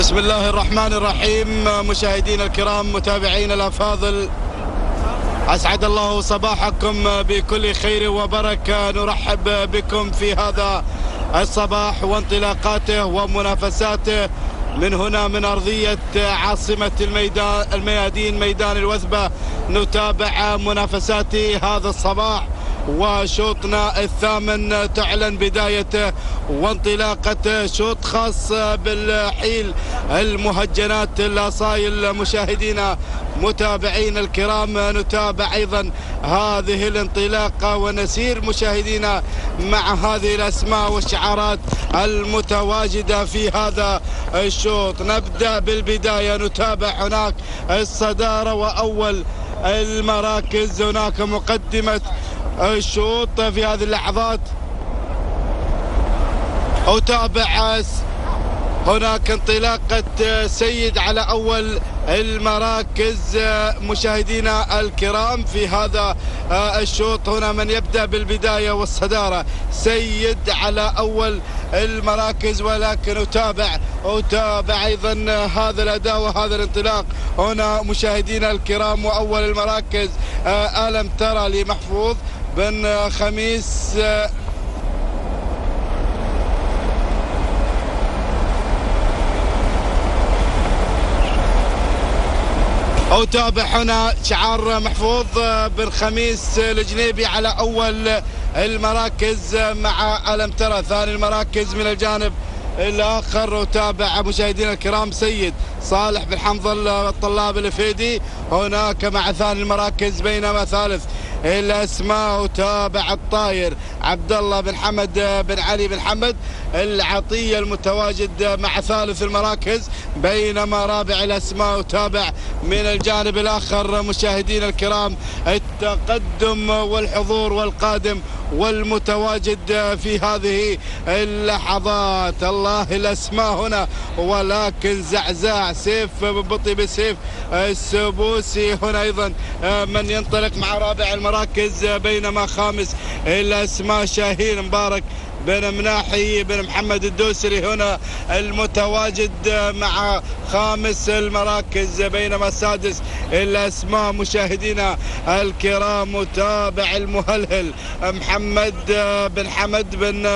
بسم الله الرحمن الرحيم. مشاهدينا الكرام، متابعينا الأفاضل، أسعد الله صباحكم بكل خير وبركة. نرحب بكم في هذا الصباح وانطلاقاته ومنافساته من هنا من أرضية عاصمة الميادين، ميدان الوثبة. نتابع منافسات هذا الصباح وشوطنا الثامن تعلن بدايته وانطلاقة شوط خاص بالحيل المهجنات الأصايل. مشاهدينا متابعين الكرام، نتابع أيضا هذه الانطلاقة ونسير مشاهدينا مع هذه الأسماء والشعارات المتواجدة في هذا الشوط. نبدأ بالبداية، نتابع هناك الصدارة وأول المراكز، هناك مقدمة الشوط في هذه اللحظات. أتابع هناك انطلاقة سيد على أول المراكز. مشاهدينا الكرام في هذا الشوط هنا من يبدأ بالبداية والصدارة سيد على أول المراكز، ولكن أتابع أيضا هذا الأداء وهذا الانطلاق هنا مشاهدينا الكرام. وأول المراكز ألم ترى لمحفوظ بن خميس. أتابع هنا شعار محفوظ بن خميس الجنيبي على أول المراكز مع ألم ترى. ثاني المراكز من الجانب الآخر أتابع مشاهدينا الكرام سيد صالح بن حمضل الطلاب الفيدي هناك مع ثاني المراكز، بينما ثالث الأسماء أتابع الطاير عبد الله بن حمد بن علي بن حمد العطية المتواجد مع ثالث المراكز، بينما رابع الأسماء أتابع من الجانب الآخر مشاهدينا الكرام التقدم والحضور والقادم والمتواجد في هذه اللحظات. الله الأسماء هنا، ولكن زعزاع سيف ببطي بسيف السبوسي هنا أيضا من ينطلق مع رابع المراكز، بينما خامس الأسماء شاهين مبارك بن مناحي بن محمد الدوسري هنا المتواجد مع خامس المراكز، بينما سادس الأسماء مشاهدينا الكرام متابع المهلهل محمد بن حمد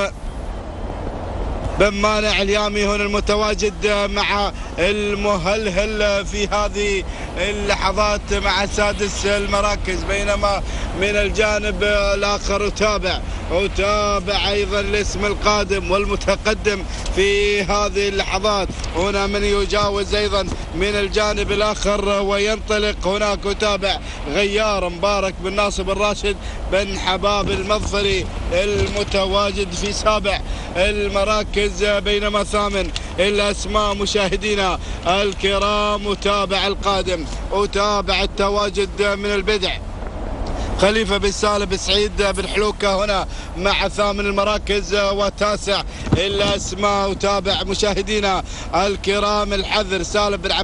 بن مانع اليامي هنا المتواجد مع المهلهل في هذه اللحظات مع سادس المراكز، بينما من الجانب الآخر أتابع أيضا الاسم القادم والمتقدم في هذه اللحظات. هنا من يجاوز أيضا من الجانب الآخر وينطلق هناك. أتابع غيار مبارك بن ناصر بن راشد بن حباب المظفري المتواجد في سابع المراكز، بينما ثامن الأسماء مشاهدينا الكرام أتابع القادم، أتابع التواجد من البدع خليفة بن سالم بن سعيد بن حلوكة هنا مع ثامن المراكز، وتاسع الأسماء أتابع مشاهدينا الكرام الحذر سالم بن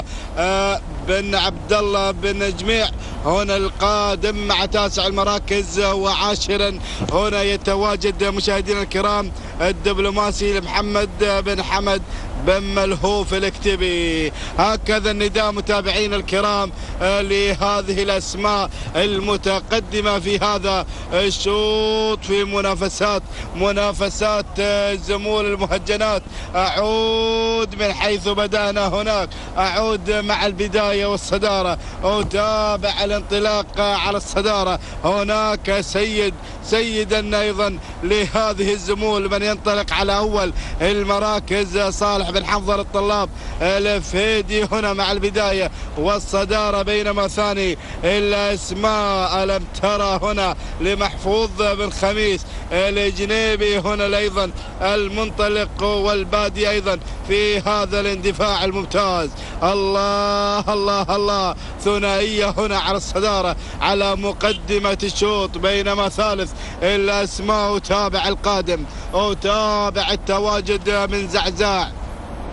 عبد الله بن جميع هنا القادم مع تاسع المراكز، وعاشرا هنا يتواجد مشاهدينا الكرام الدبلوماسي محمد بن حمد بن ملهوف الكتبي. هكذا النداء متابعين الكرام لهذه الأسماء المتقدمة في هذا الشوط في منافسات زمول المهجنات. أعود من حيث بدأنا هناك، أعود مع البداية والصدارة، أتابع الانطلاق على الصدارة هناك سيدا أيضا لهذه الزمول من ينطلق على أول المراكز صالح بن حمضل الطلاب الفيدي هنا مع البداية والصدارة، بينما ثاني الأسماء ألم ترى هنا لمحفوظ بن خميس الجنيبي هنا أيضا المنطلق والبادي أيضا في هذا الاندفاع الممتاز. الله الله الله، ثنائية هنا على الصدارة على مقدمة الشوط، بينما ثالث الأسماء أتابع القادم، أتابع التواجد من زعزاع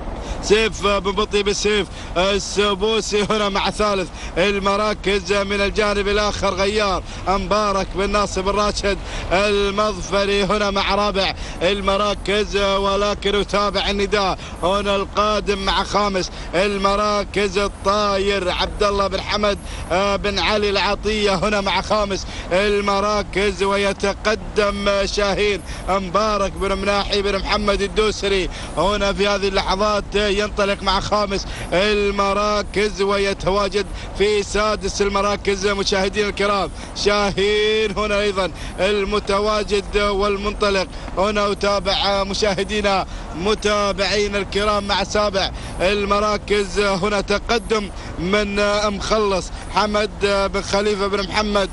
سيف بن بطي بالسيف. السبوسي هنا مع ثالث المراكز من الجانب الآخر غيار مبارك بن ناصر بن راشد المظفري هنا مع رابع المراكز، ولكن يتابع النداء هنا القادم مع خامس المراكز الطاير عبد الله بن حمد بن علي العطية هنا مع خامس المراكز، ويتقدم شاهين مبارك بن مناحي بن محمد الدوسري هنا في هذه اللحظات ينطلق مع خامس المراكز، ويتواجد في سادس المراكز مشاهدين الكرام شاهين هنا أيضا المتواجد والمنطلق هنا. أتابع مشاهدينا متابعين الكرام مع سابع المراكز هنا تقدم من مخلص حمد بن خليفة بن محمد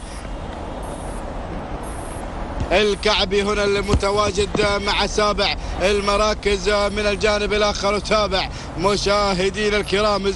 الكعبي هنا المتواجد مع سابع المراكز من الجانب الآخر. وتابع مشاهدين الكرام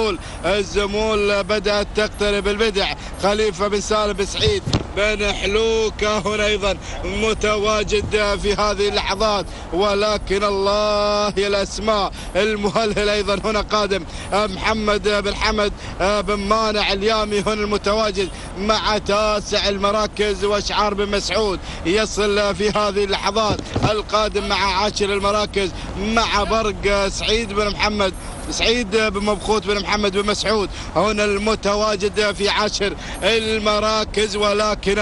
الزمول بدأت تقترب البدع خليفة بن سالم بن سعيد بن حلوكة هنا أيضا متواجد في هذه اللحظات، ولكن الله يا الأسماء المهلهل أيضا هنا قادم محمد بن حمد بن مانع اليامي هنا المتواجد مع تاسع المراكز، واشعار بن مسعود يصل في هذه اللحظات القادم مع عاشر المراكز مع برق سعيد بن مبخوت بن محمد بن مسعود هنا المتواجد في عاشر المراكز. ولكن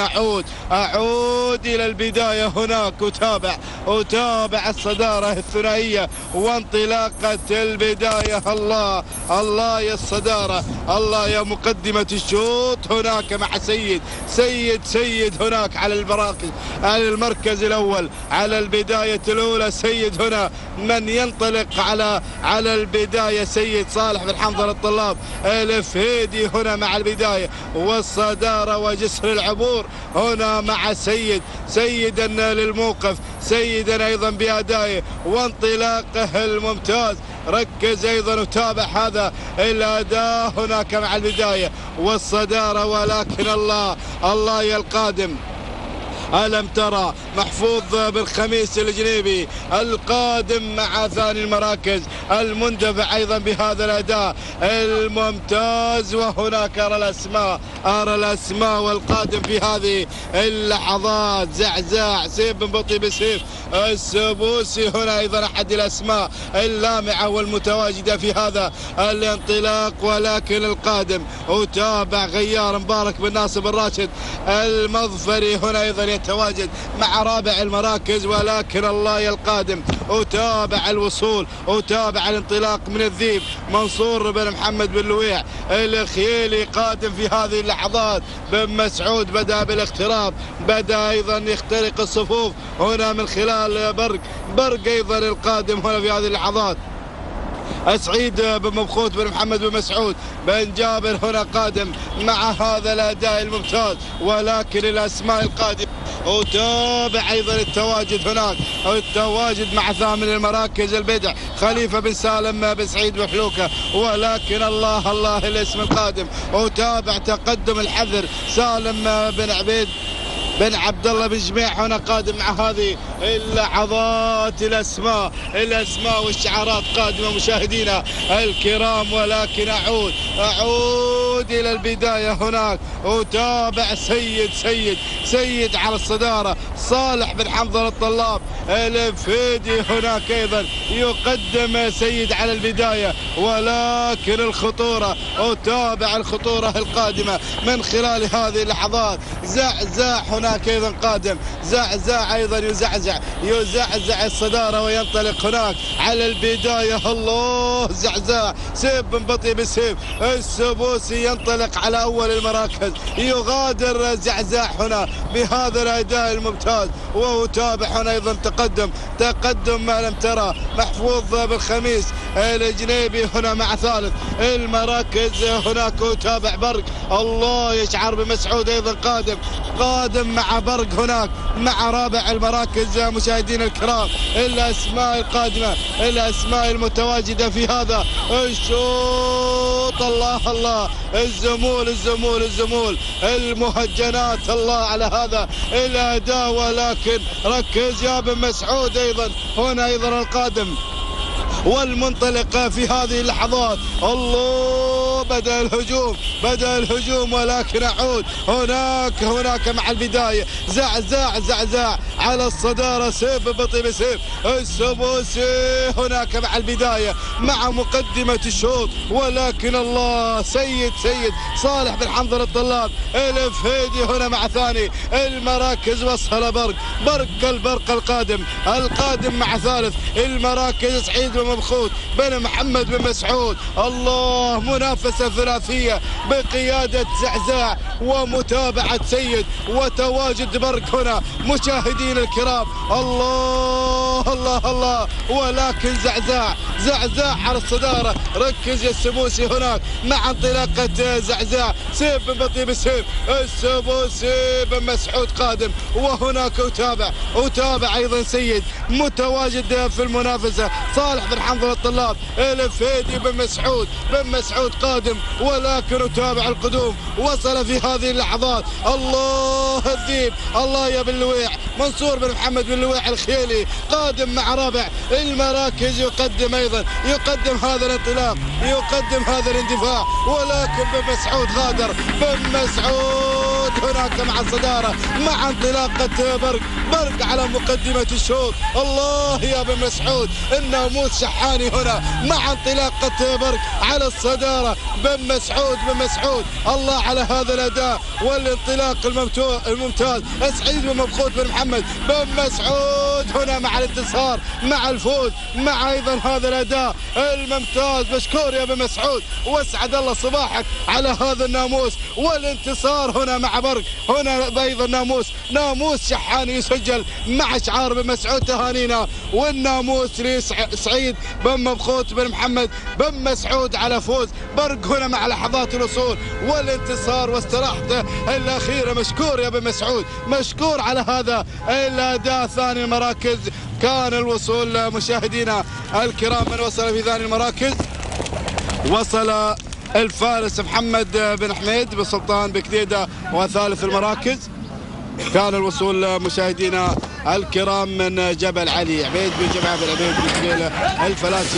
أعود إلى البداية هناك. أتابع الصدارة الثنائية وانطلاقة البداية. الله يا الصدارة، الله يا مقدمة الشوط هناك مع سيد هناك على المركز الأول على البداية الأولى. سيد هنا من ينطلق على البداية سيد صالح بن حنظل الطلاب الفهيدي هنا مع البداية والصدارة وجسر العبور هنا مع سيدا للموقف، سيدا أيضا بأدائه وانطلاقه الممتاز. ركز أيضا وتابع هذا الأداء هناك مع البداية والصدارة. ولكن الله يا القادم ألم ترى محفوظ بن خميس الجنيبي القادم مع ثاني المراكز المندفع أيضا بهذا الأداء الممتاز. وهناك أرى الأسماء والقادم في هذه اللحظات زعزاع سيف بن بطي بسيف. السبوسي هنا أيضا أحد الأسماء اللامعة والمتواجدة في هذا الانطلاق. ولكن القادم وتابع غيار مبارك بن ناصر بن راشد المظفري هنا أيضا يتواجد مع رابع المراكز. ولكن الله يا القادم وتابع الوصول وتابع الانطلاق من الذيب منصور بن محمد بن لويع الخيلي قادم في هذه اللحظات. بن مسعود بدأ بالاقتراب، بدأ أيضا يخترق الصفوف هنا من خلال برق أيضا القادم هنا في هذه اللحظات. سعيد بن مبخوت بن محمد بن مسعود بن جابر هنا قادم مع هذا الأداء الممتاز. ولكن الأسماء القادمة وتابع أيضا التواجد هناك، التواجد مع ثامن المراكز البدع خليفة بن سالم بن سعيد بن حلوكة. ولكن الله الاسم القادم وتابع تقدم الحذر سالم بن عبيد بن عبد الله بن جميع هنا قادم مع هذه اللحظات. الأسماء والشعارات قادمة مشاهدينا الكرام. ولكن أعود إلى البداية هناك. وتابع سيد على الصدارة صالح بن حنظل الطلاب الفهيدي هناك أيضا يقدم سيد على البداية. ولكن الخطورة وتابع الخطورة القادمة من خلال هذه اللحظات. زعزاع هناك أيضا قادم، زعزاع أيضا يزعزع الصدارة وينطلق هناك على البداية. الله زعزاع سيف بن بطي بسيف. السبوسي ينطلق على أول المراكز، يغادر زعزاع هنا بهذا الأداء الممتاز. وتابع هنا أيضا تقدم ما لم ترى محفوظ بالخميس الجنيبي هنا مع ثالث المراكز هناك. وتابع برق الله يشعر بمسعود أيضا قادم مع برق هناك مع رابع المراكز. مشاهدين الكرام الأسماء القادمة، الأسماء المتواجدة في هذا الشوط. الله الزمول المهجنات الله على هذا الأداء. ولكن ركز يا بن مسعود أيضا هنا أيضا القادم والمنطلق في هذه اللحظات. الله، بدأ الهجوم ولكن أعود هناك مع البداية زعزاع على الصدارة. سيف بطيء بسيف السبوسي هناك مع البداية مع مقدمة الشوط، ولكن الله سيد صالح بن حمد الطلاب الفهيدي هنا مع ثاني المراكز. وصل البرق القادم مع ثالث المراكز سعيد بن مبخوت بن محمد بن مسعود. الله، منافسة ثلاثية بقيادة زعزاع ومتابعة سيد وتواجد برق هنا مشاهدين الكرام. الله، ولكن زعزاع على الصدارة. ركز يا السبوسي هناك مع انطلاقة زعزاع. سيف بن بطيء بسيف السبوسي بن مسعود قادم، وهناك أتابع أيضا سيد متواجد في المنافسة. صالح بن حمد الطلاب الفهيدي بن مسعود قادم، ولكن أتابع القدوم. وصل في هذه اللحظات الله الذيب، الله يا بن لويع، منصور بن محمد بن لويع الخيلي قادم مع رابع المراكز. يقدم هذا الانطلاق، يقدم هذا الاندفاع، ولكن بن مسعود غادر. بن مسعود هناك مع الصدارة مع انطلاقة برق على مقدمة الشوط. الله يا بن مسعود، الناموس شحاني هنا مع انطلاقة برق على الصدارة. بن مسعود الله على هذا الأداء والانطلاق الممتاز. سعيد بن مبخوت بن محمد بن مسعود هنا مع الانتصار مع الفوز مع أيضا هذا الأداء الممتاز. مشكور يا بن مسعود، واسعد الله صباحك على هذا الناموس والانتصار هنا مع برق. هنا أيضا ناموس شحاني يسجل مع شعار بن مسعود. تهانينا والناموس لسعيد بن مبخوت بن محمد بن مسعود على فوز برق هنا مع لحظات الوصول والانتصار واستراحته الأخيرة. مشكور يا بن مسعود، مشكور على هذا الأداء. ثاني المراكز كان الوصول مشاهدينا الكرام. من وصل في ثاني المراكز وصل الفارس محمد بن حميد بن سلطان بكديدة. وثالث المراكز كان الوصول مشاهدينا الكرام من جبل علي عبيد بن جمعة بن عبيد بن كبيلة الفلاسي.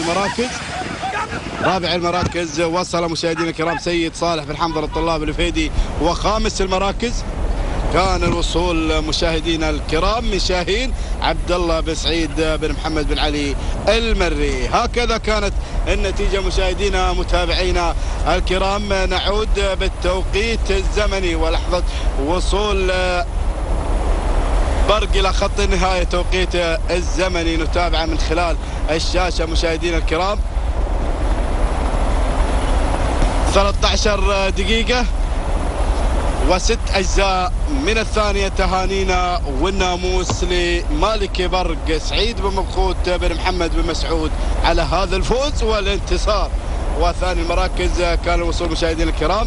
رابع المراكز وصل مشاهدينا الكرام سيد صالح بن حمد الطلاب الفهيدي. وخامس المراكز كان الوصول مشاهدينا الكرام من شاهين عبد الله بن سعيد بن محمد بن علي المري. هكذا كانت النتيجة مشاهدينا متابعينا الكرام. نعود بالتوقيت الزمني ولحظة وصول برق إلى خط النهاية. توقيت الزمني نتابعه من خلال الشاشة مشاهدينا الكرام. 13 دقيقة و6 أجزاء من الثانية. تهانينا والناموس لمالك برق سعيد بن مبخوت بن محمد بن مسعود على هذا الفوز والانتصار. وثاني المراكز كان الوصول مشاهدينا الكرام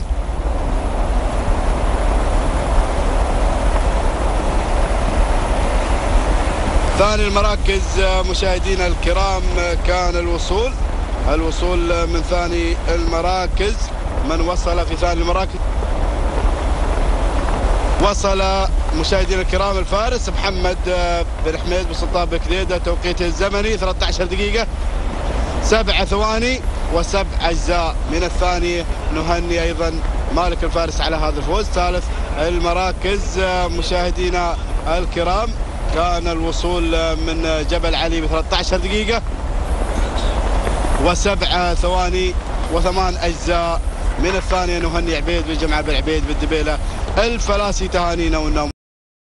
مشاهدينا الكرام كان الوصول من ثاني المراكز. من وصل في ثاني المراكز وصل مشاهدينا الكرام الفارس محمد بن حميد بن سلطان بكديدة. توقيته الزمني 13 دقيقة 7 ثواني و7 أجزاء من الثانية. نهني أيضا مالك الفارس على هذا الفوز. ثالث المراكز مشاهدينا الكرام كان الوصول من جبل علي ب 13 دقيقة و7 ثواني و8 أجزاء من الثانية. نهني عبيد بن جمعة بن عبيد بالدبيلة الفلاسي. تهانينا والنوم.